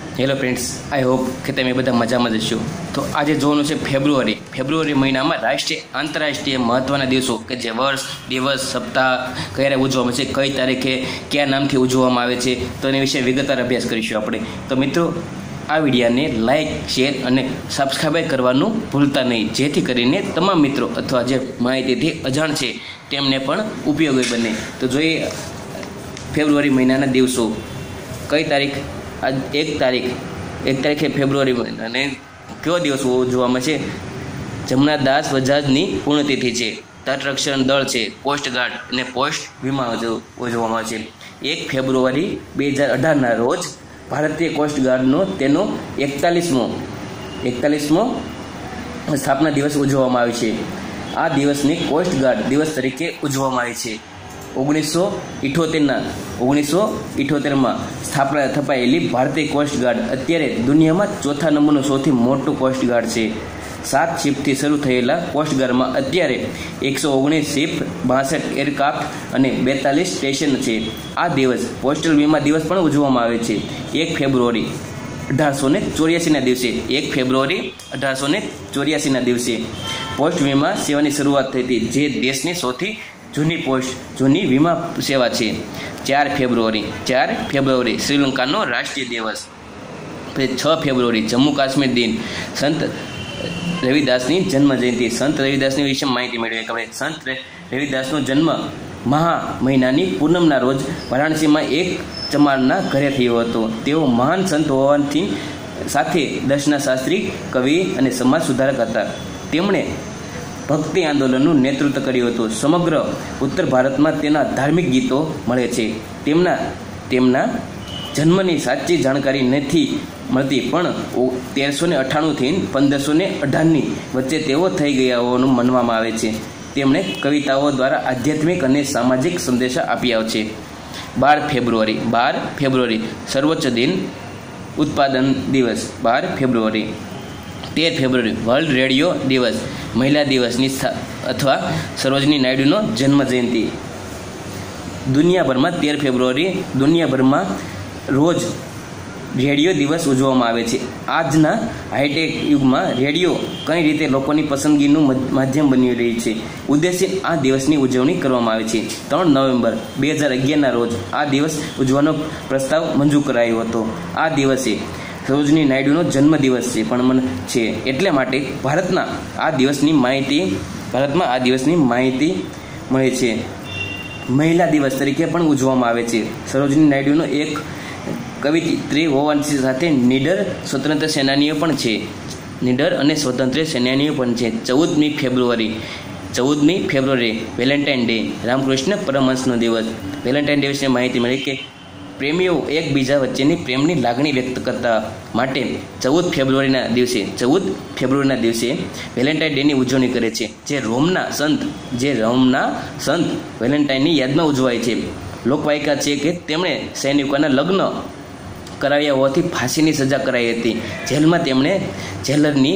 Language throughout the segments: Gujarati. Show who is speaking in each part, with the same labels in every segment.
Speaker 1: હેલો ફ્રેન્ડ્સ, આઈ હોપ કે તમે બધા મજામાં જ હશો. તો આજે જોવાનું છે ફેબ્રુઆરી મહિનામાં રાષ્ટ્રીય આંતરરાષ્ટ્રીય મહત્ત્વના દિવસો કે જે વર્ષ, દિવસ, સપ્તાહ ક્યારે ઉજવવામાં છે, કઈ તારીખે કયા નામથી ઉજવવામાં આવે છે, તો એના વિશે વિગતવાર અભ્યાસ કરીશું આપણે. તો મિત્રો, આ વિડીયોને લાઇક, શેર અને સબસ્ક્રાઈબ કરવાનું ભૂલતા નહીં, જેથી કરીને તમામ મિત્રો અથવા જે માહિતીથી અજાણ છે તેમને પણ ઉપયોગી બને. તો જોઈએ ફેબ્રુઆરી મહિનાના દિવસો. કઈ તારીખ? આજ એક તારીખે ફેબ્રુઆરી અને કયો દિવસ ઉજવવામાં છે? જમનાદાસ બજાજની પુણ્યતિથિ છે. તટરક્ષણ દળ છે, કોસ્ટગાર્ડ અને પોસ્ટ વીમા ઉજવવામાં છે. 1 ફેબ્રુઆરી 2018ના રોજ ભારતીય કોસ્ટગાર્ડનો તેનો 41મો સ્થાપના દિવસ ઉજવવામાં આવે છે. આ દિવસને કોસ્ટગાર્ડ દિવસ તરીકે ઉજવવામાં આવે છે. 1978માં સ્થાપના થપાયેલી ભારતીય કોસ્ટગાર્ડ અત્યારે દુનિયામાં ચોથા નંબરનું સૌથી મોટું કોસ્ટગાર્ડ છે. 7 શિપથી શરૂ થયેલા કોસ્ટગાર્ડમાં અત્યારે 119 શિપ, 62 એરક્રાફ્ટ અને 42 સ્ટેશન છે. આ દિવસ પોસ્ટલ વીમા દિવસ પણ ઉજવવામાં આવે છે. 1 ફેબ્રુઆરી 1884ના દિવસે 1 ફેબ્રુઆરી 1884ના દિવસે પોસ્ટ વીમા સેવાની શરૂઆત થઈ હતી, જે દેશની સૌથી જૂની વીમા સેવા છે. 4 ફેબ્રુઆરી શ્રીલંકાનો રાષ્ટ્રીય દિવસ. 6 ફેબ્રુઆરી જમ્મુ કાશ્મીર દિન. સંત રવિદાસની જન્મ જયંતિ. સંત રવિદાસની વિશે માહિતી મેળવીએ કે સંત રવિદાસનો જન્મ મહા મહિનાની પૂનમના રોજ વારાણસીમાં એક ચમારના ઘરે થયો હતો. તેઓ મહાન સંત હોવાથી સાથે દર્શના શાસ્ત્રી, કવિ અને સમાજ સુધારક હતા. તેમણે ભક્તિ આંદોલનનું નેતૃત્વ કર્યું હતું. સમગ્ર ઉત્તર ભારતમાં તેના ધાર્મિક ગીતો મળે છે. તેમના જન્મની સાચી જાણકારી નથી મળતી, પણ 1398થી 1518ની વચ્ચે તેઓ થઈ ગયા હોવાનું માનવામાં આવે છે. તેમણે કવિતાઓ દ્વારા આધ્યાત્મિક અને સામાજિક સંદેશા આપ્યા છે. 12 ફેબ્રુઆરી સર્વોચ્ચ દિન ઉત્પાદન દિવસ. 12 ફેબ્રુઆરી. 13 ફેબ્રુઆરી વર્લ્ડ રેડિયો દિવસ, મહિલા દિવસની અથવા સરોજની નાયડુનો જન્મ જયંતિ. દુનિયાભરમાં 13 ફેબ્રુઆરી દુનિયાભરમાં રોજ રેડિયો દિવસ ઉજવવામાં આવે છે. આજના હાઈટેક યુગમાં રેડિયો કઈ રીતે લોકોની પસંદગીનું માધ્યમ બની રહી છે, ઉદ્દેશ્ય આ દિવસની ઉજવણી કરવામાં આવે છે. 3 નવેમ્બર 2011ના રોજ આ દિવસ ઉજવવાનો પ્રસ્તાવ મંજૂર કરાયો હતો. આ દિવસે સરોજની નાયડુનો જન્મદિવસ છે, એટલે માટે ભારતમાં આ દિવસની માહિતી મળે છે. મહિલા દિવસ તરીકે પણ ઉજવવામાં આવે છે. સરોજની નાયડુનો એક કવિત્રી હોવાની સાથે નીડર અને સ્વતંત્ર સેનાનીઓ પણ છે. 14મી ફેબ્રુઆરી વેલેન્ટાઇન ડે, રામકૃષ્ણ પરમહંસનો દિવસ. વેલેન્ટાઇન ડે વિશે માહિતી મળી કે પ્રેમીઓ એકબીજા વચ્ચેની પ્રેમની લાગણી વ્યક્ત કરતા માટે 14 ફેબ્રુઆરીના દિવસે વેલેન્ટાઇન ડેની ઉજવણી કરે છે, જે રોમના સંત વેલેન્ટાઇનની યાદમાં ઉજવાય છે. લોકવાયકા છે કે તેમણે સૈનિકોના લગ્ન કરાવ્યા હોવાથી ફાંસીની સજા કરાઈ હતી. જેલમાં તેમણે જેલરની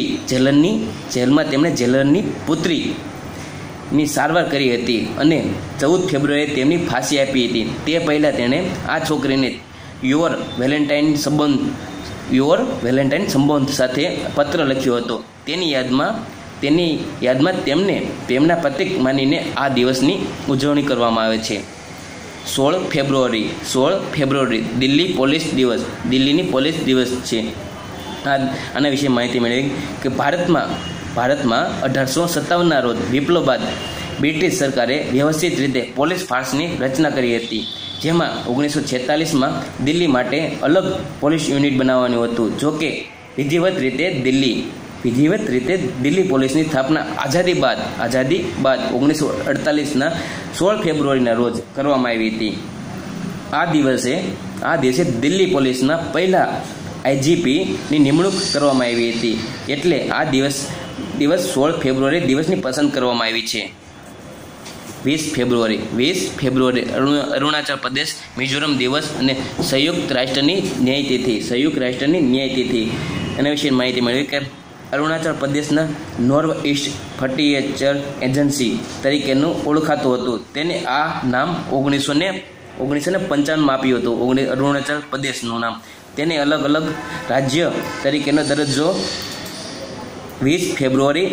Speaker 1: પુત્રીની સારવાર કરી હતી અને 14 ફેબ્રુઆરીએ તેમની ફાંસી આપી હતી. તે પહેલાં તેણે આ છોકરીને યોર વેલેન્ટાઇન સંબોધ સાથે પત્ર લખ્યો હતો. તેની યાદમાં તેમને તેમના પ્રતીક માનીને આ દિવસની ઉજવણી કરવામાં આવે છે. 16 ફેબ્રુઆરી દિલ્હી પોલીસ દિવસ. દિલ્હીની પોલીસ દિવસ છે. આના વિશે માહિતી મેળવી કે ભારતમાં 1857ના રોજ વિપ્લવ બાદ બ્રિટિશ સરકારે વ્યવસ્થિત રીતે પોલીસ ફોર્સની રચના કરી હતી, જેમાં 1946માં દિલ્હી માટે અલગ પોલીસ યુનિટ બનાવવાનું હતું. જોકે વિધિવત રીતે દિલ્હી પોલીસની સ્થાપના આઝાદી બાદ 1948ના 16 ફેબ્રુઆરીના રોજ કરવામાં આવી હતી. આ દિવસે દિલ્હી પોલીસના પહેલા આઈજીપીની નિમણૂક કરવામાં આવી હતી, એટલે આ દિવસ 16 ફેબ્રુઆરી દિવસની પસંદ કરવામાં આવી છે. 20 ફેબ્રુઆરી અરુણાચલ પ્રદેશ મિઝોરમ દિવસ અને સંયુક્ત રાષ્ટ્રની ન્યાયતિથિ. એના વિશે માહિતી મેળવી કે અરુણાચલ પ્રદેશના નોર્વ ઇસ્ટ ફ્રન્ટિયર એજન્સી તરીકેનું ઓળખાતું હતું. તેને આ નામ 19 1955 આપ્યું હતું અરુણાચલ પ્રદેશનું નામ. તેને અલગ અલગ રાજ્ય તરીકેનો દરજ્જો 20 ફેબ્રુઆરી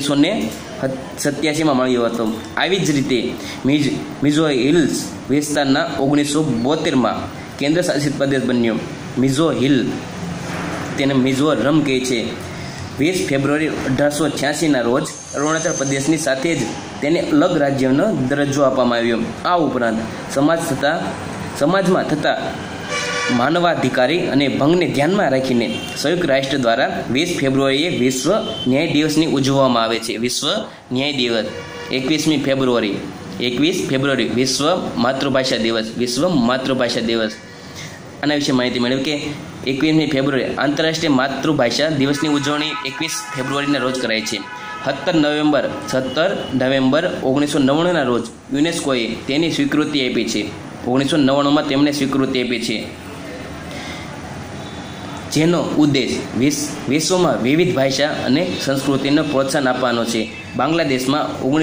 Speaker 1: 1987 મળ્યો હતો. આવી જ રીતે મિઝો હિલ્સ વિસ્તારના 1972 કેન્દ્ર શાસિત પ્રદેશ બન્યો. મિઝો હિલ તેને મિઝોરમ કહે છે. 20 ફેબ્રુઆરી 1886 રોજ અરુણાચલ પ્રદેશની સાથે જ તેને અલગ રાજ્યનો દરજ્જો આપવામાં આવ્યો. આ ઉપરાંત સમાજમાં થતા માનવાધિકારી અને ભંગને ધ્યાનમાં રાખીને સંયુક્ત રાષ્ટ્ર દ્વારા 20 ફેબ્રુઆરીએ વિશ્વ ન્યાય દિવસની ઉજવવામાં આવે છે. વિશ્વ ન્યાય દિવસ. 21 ફેબ્રુઆરી વિશ્વ માતૃભાષા દિવસ. વિશ્વ માતૃભાષા દિવસ. આના વિશે માહિતી મેળવી કે 21 ફેબ્રુઆરી આંતરરાષ્ટ્રીય માતૃભાષા દિવસની ઉજવણી 21 ફેબ્રુઆરીના રોજ કરાય છે. 17 નવેમ્બર 1999ના રોજ યુનેસ્કોએ તેની સ્વીકૃતિ આપી છે. 1999માં તેમણે સ્વીકૃતિ આપી છે, જેનો ઉદ્દેશ વિશ્વમાં વિવિધ ભાષા અને સંસ્કૃતિને પ્રોત્સાહન આપવાનો છે. બાંગ્લાદેશમાં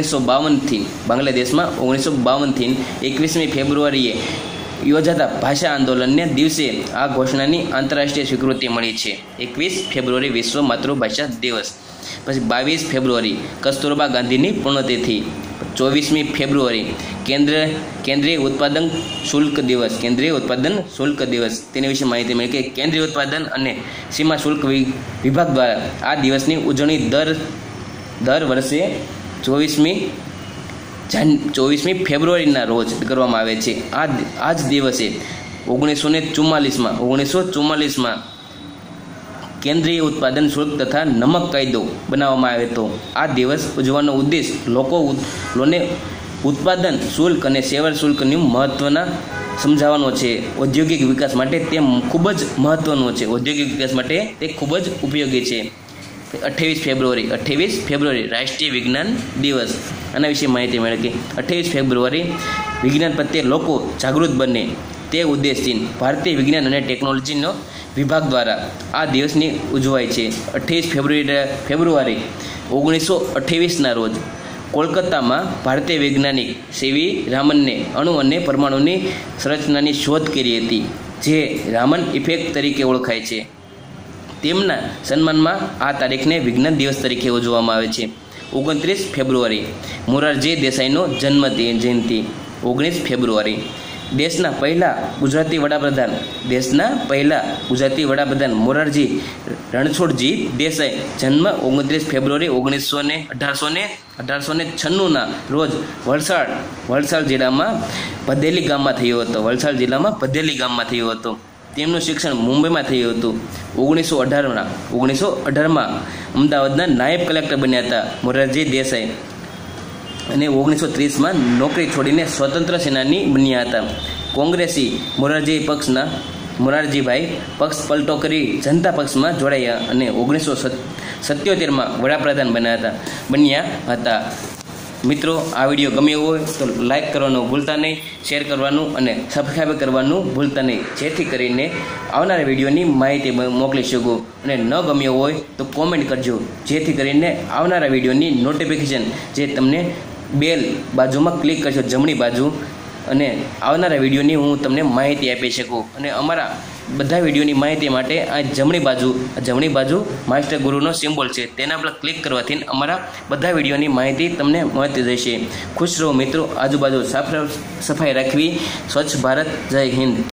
Speaker 1: 1952થી 21 ફેબ્રુઆરીએ યોજાતા ભાષા આંદોલનને દિવસે આ ઘોષણાની આંતરરાષ્ટ્રીય સ્વીકૃતિ મળી છે. 21 ફેબ્રુઆરી વિશ્વ માતૃભાષા દિવસ. પછી 22 ફેબ્રુઆરી કસ્તુરબા ગાંધીની પુણ્યતિથિ. 24 ફેબ્રુઆરી કેન્દ્રીય ઉત્પાદન શુલ્ક દિવસ. કેન્દ્રીય ઉત્પાદન શુલ્ક દિવસ. તેની વિશે માહિતી મળી કે કેન્દ્રીય ઉત્પાદન અને સીમા શુલ્ક વિભાગ દ્વારા આ દિવસની ઉજવણી દર વર્ષે 24 ફેબ્રુઆરીના રોજ કરવામાં આવે છે. આ જ દિવસે 1944માં કેન્દ્રીય ઉત્પાદન શુલ્ક તથા નમક કાયદો બનાવવામાં આવ્યો હતો. આ દિવસ ઉજવવાનો ઉદ્દેશ લોકોને ઉત્પાદન શુલ્ક અને સેવા શુલ્કનું મહત્વના સમજાવવાનો છે. ઔદ્યોગિક વિકાસ માટે તે ખૂબ જ મહત્વનું છે. ઔદ્યોગિક વિકાસ માટે તે ખૂબ જ ઉપયોગી છે. 28 ફેબ્રુઆરી રાષ્ટ્રીય વિજ્ઞાન દિવસ. આના વિશે માહિતી મેળવી. 28 ફેબ્રુઆરી વિજ્ઞાન પ્રત્યે લોકો જાગૃત બને તે ઉદ્દેશથી ભારતીય વિજ્ઞાન અને ટેકનોલોજીનો વિભાગ દ્વારા આ દિવસની ઉજવાય છે. 28 ફેબ્રુઆરી 1928ના રોજ કોલકાતામાં ભારતીય વૈજ્ઞાનિક સીવી રામનને અણુ અને પરમાણુની સંરચનાની શોધ કરી હતી, જે રામન ઇફેક્ટ તરીકે ઓળખાય છે. તેમના સન્માનમાં આ તારીખને વિજ્ઞાન દિવસ તરીકે ઉજવવામાં આવે છે. 29 ફેબ્રુઆરી મોરારજી દેસાઈનો જન્મ જયંતિ. 19 ફેબ્રુઆરી દેશના પહેલા ગુજરાતી વડાપ્રધાન મોરારજી રણછોડજી દેસાઈ જન્મ 29 ફેબ્રુઆરી 1896ના રોજ વલસાડ જિલ્લામાં ભદેલી ગામમાં થયો હતો. તેમનું શિક્ષણ મુંબઈમાં થયું હતું. 1918માં અમદાવાદના નાયબ કલેક્ટર બન્યા હતા મોરારજી દેસાઈ, અને 1930માં નોકરી છોડીને સ્વતંત્ર સેનાની બન્યા હતા. કોંગ્રેસી મોરારજીભાઈ પક્ષ પલટો કરી જનતા પક્ષમાં જોડાયા અને 1977માં વડાપ્રધાન બન્યા હતા. મિત્રો, આ વિડીયો ગમ્યો હોય તો લાઈક કરવાનું ભૂલતા નહીં, શેર કરવાનું અને સબસ્ક્રાઈબ કરવાનું ભૂલતા નહીં, જેથી કરીને આવનારા વિડીયોની માહિતી મોકલી શકું. અને ન ગમ્યો હોય તો કોમેન્ટ કરજો, જેથી કરીને આવનારા વિડીયોની નોટિફિકેશન જે તમને બેલ બાજુમાં ક્લિક કરશો જમણી બાજુ, અને આવનારા વિડીયોની હું તમને માહિતી આપી શકું. અને અમારા બધા વિડીયોની માહિતી માટે આ જમણી બાજુ માસ્ટર ગુરુનો સિમ્બોલ છે, તેના પર ક્લિક કરવાથી અમારા બધા વિડીયોની માહિતી તમને મળતી રહેશે. ખુશ રહો મિત્રો. આજુબાજુ સાફ સફાઈ રાખવી. સ્વચ્છ ભારત. જય હિન્દ.